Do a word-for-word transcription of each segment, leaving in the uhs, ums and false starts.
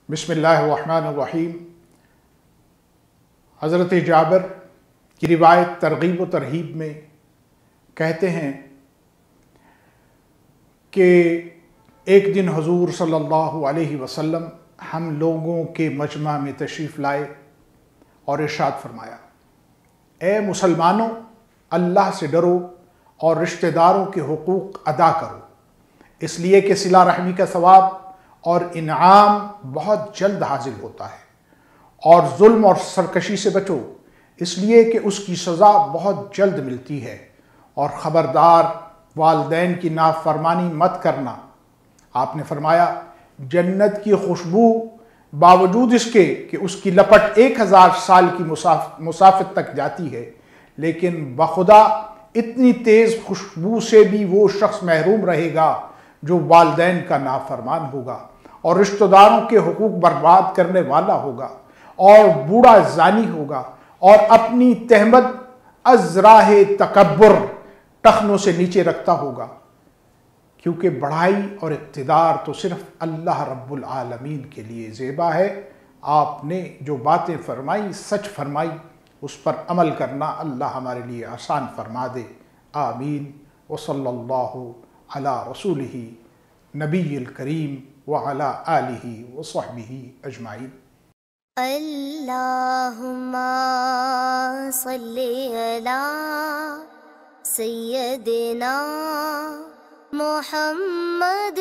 بسم اللہ الرحمن الرحیم۔ حضرت جابر کی روایت ترغیب و ترہیب میں کہتے ہیں کہ ایک دن حضور صلی اللہ علیہ وسلم ہم لوگوں کے مجمع میں تشریف لائے اور ارشاد فرمایا، اے مسلمانوں، اللہ سے ڈرو اور رشتہ داروں کے حقوق ادا کرو، اس لیے کہ صلہ رحمی کا ثواب اور انعام بہت جلد حاصل ہوتا ہے، اور ظلم اور سرکشی سے بچو، اس لیے کہ اس کی سزا بہت جلد ملتی ہے، اور خبردار والدین کی نافرمانی مت کرنا۔ آپ نے فرمایا، جنت کی خوشبو باوجود اس کے کہ اس کی لپٹ ایک ہزار سال کی مسافت تک جاتی ہے، لیکن بخدا اتنی تیز خوشبو سے بھی وہ شخص محروم رہے گا جو والدین کا نافرمان ہوگا اور رشتہ داروں کے حقوق برباد کرنے والا ہوگا اور بوڑھا زانی ہوگا اور اپنی تہمت از راہ تکبر ٹخنوں سے نیچے رکھتا ہوگا، کیونکہ بڑائی اور اقتدار تو صرف اللہ رب العالمین کے لیے زیبا ہے۔ آپ نے جو باتیں فرمائی سچ فرمائی، اس پر عمل کرنا اللہ ہمارے لیے آسان فرما دے، آمین۔ وصلی اللہ علی رسولہ نبی الکریم وعلی آلہ وصحبہ اجمعین۔ اللہم صلی علی سیدنا محمد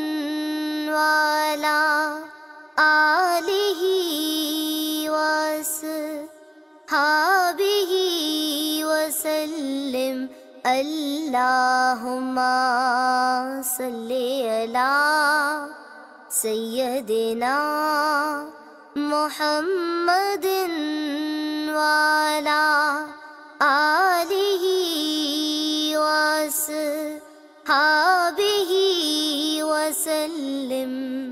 وعلی آلہ وصحبہ وسلم۔ اللہم صلی علی سیدنا محمد وعلی آلہ وصحبہ وسلم۔